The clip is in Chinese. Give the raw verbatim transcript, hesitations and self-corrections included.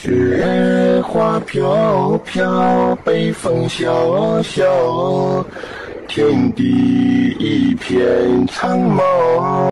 雪花飘飘，北风萧萧，天地一片苍茫。